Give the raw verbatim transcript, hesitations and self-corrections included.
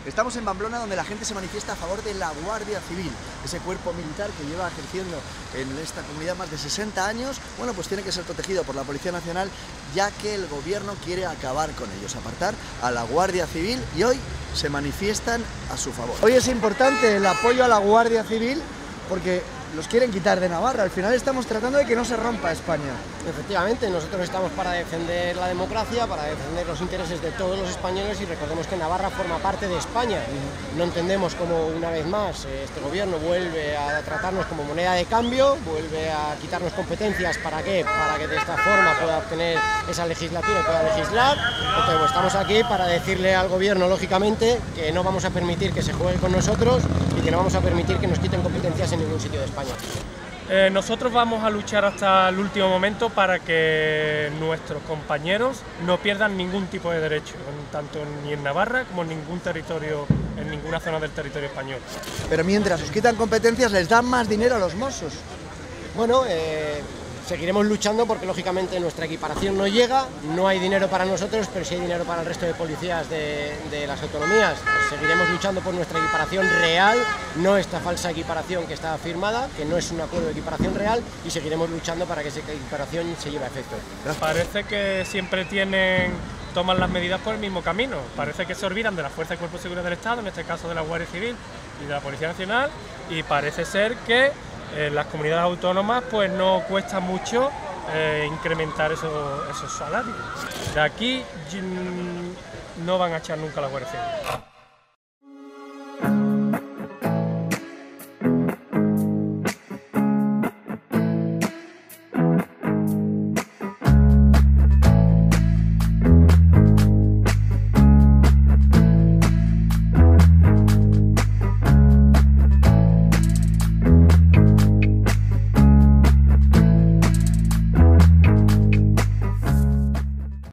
Estamos en Pamplona, donde la gente se manifiesta a favor de la Guardia Civil, ese cuerpo militar que lleva ejerciendo en esta comunidad más de sesenta años. Bueno, pues tiene que ser protegido por la Policía Nacional, ya que el gobierno quiere acabar con ellos, apartar a la Guardia Civil, y hoy se manifiestan a su favor. Hoy es importante el apoyo a la Guardia Civil porque los quieren quitar de Navarra. Al final estamos tratando de que no se rompa España. Efectivamente, nosotros estamos para defender la democracia, para defender los intereses de todos los españoles, y recordemos que Navarra forma parte de España. No entendemos cómo, una vez más, este gobierno vuelve a tratarnos como moneda de cambio, vuelve a quitarnos competencias. ¿Para qué? Para que de esta forma pueda obtener esa legislatura y pueda legislar. Entonces, pues, estamos aquí para decirle al gobierno, lógicamente, que no vamos a permitir que se juegue con nosotros y que no vamos a permitir que nos quiten competencias en ningún sitio de España. Eh, nosotros vamos a luchar hasta el último momento para que nuestros compañeros no pierdan ningún tipo de derecho, tanto ni en Navarra como en ningún territorio, en ninguna zona del territorio español. Pero mientras os quitan competencias, les dan más dinero a los Mossos. Bueno, eh, seguiremos luchando porque lógicamente nuestra equiparación no llega, no hay dinero para nosotros, pero sí hay dinero para el resto de policías de, de las autonomías. Seguiremos luchando por nuestra equiparación real, no esta falsa equiparación que está firmada, que no es un acuerdo de equiparación real, y seguiremos luchando para que esa equiparación se lleve a efecto. Parece que siempre tienen, toman las medidas por el mismo camino. Parece que se olvidan de la Fuerza y Cuerpo de Seguridad del Estado, en este caso de la Guardia Civil y de la Policía Nacional, y parece ser que en las comunidades autónomas pues no cuesta mucho eh, incrementar esos, esos salarios. De aquí no van a echar nunca la Guardia Civil.